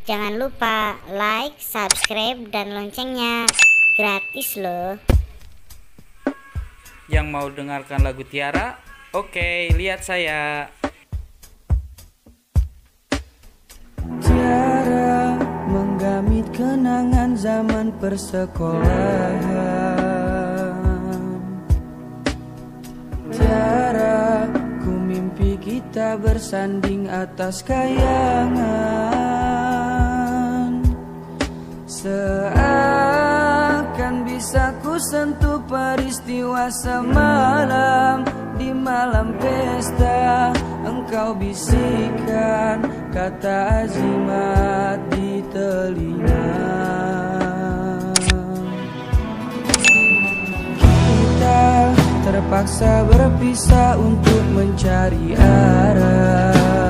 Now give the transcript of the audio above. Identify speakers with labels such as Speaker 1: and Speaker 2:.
Speaker 1: Jangan lupa like, subscribe, dan loncengnya. Gratis loh.
Speaker 2: Yang mau dengarkan lagu Tiara? Oke, lihat saya.
Speaker 3: Tiara menggamit kenangan zaman persekolahan. Tiara, ku mimpi kita bersanding atas kayangan. Seakan bisa ku sentuh peristiwa semalam. Di malam pesta engkau bisikan kata azimat di telinga. Kita terpaksa berpisah untuk mencari arah.